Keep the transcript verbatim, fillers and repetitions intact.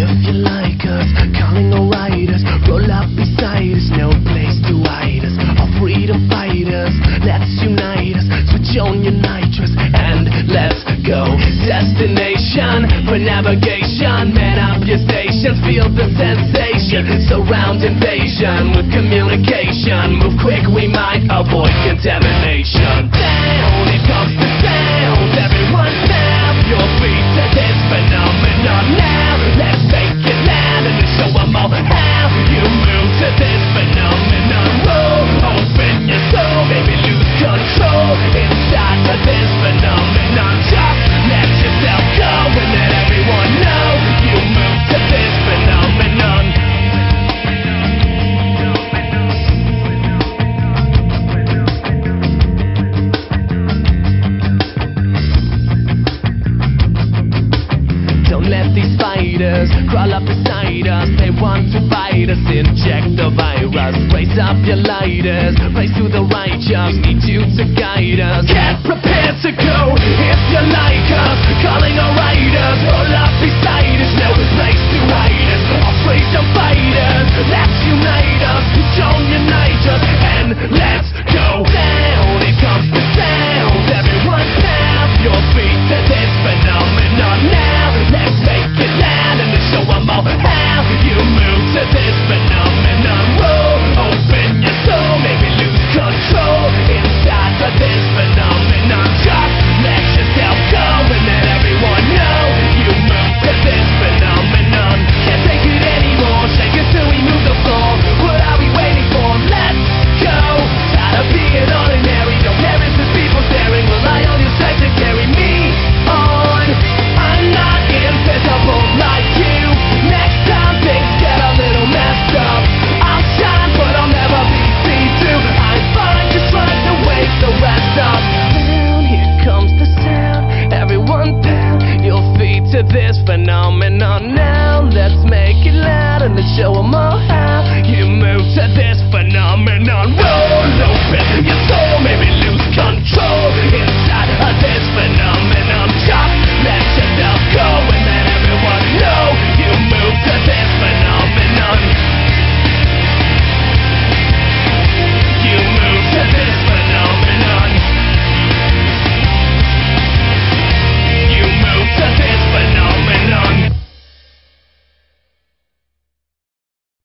if you like us, calling all riders, roll up beside us, no place to hide us. All freedom fighters, let's unite us, switch on your nitrous and let's go. Destination for navigation, man up your stations, feel the sensation. Surround invasion with communication, move quick, we might avoid contamination. Down, it comes the sound, everyone snap your feet to this phenomenon now. Let's make it loud and show them all how you move to this phenomenon. Roll, open your soul, baby, lose control inside of this phenomenon. Just let yourself go and let everyone know you move to this phenomenon. Don't let these fighters crawl up beside us. They want to bite us, inject the virus. Raise up your lighters, race to the righteous. Need you to guide us. Get prepared to go if you like us. Calling our riders, roll up beside us. No place to hide us. All freedom fighters, let's unite us. Don't unite us and let's go. Down, it comes the sound. Everyone tap your feet to this phenomenon now. Let's make it loud and show them all how you move to this phenomenon. Roll, open your soul, maybe lose control inside of this phenomenon. Just let yourself go and let everyone know you move to this phenomenon. Can't take it anymore, shake it till we move the floor. What are we waiting for? Let's go. Tired of being ordinary, don't perish with people staring. Rely on your strength to carry me on. I'm not invisible like you. Next time things get a little messed up, I'll shine but I'll never be see-through. I'm fine just trying to wake the rest up. Down, here comes the sound. Everyone pound your feet to this phenomenon now. Let's make it loud and let's show 'em all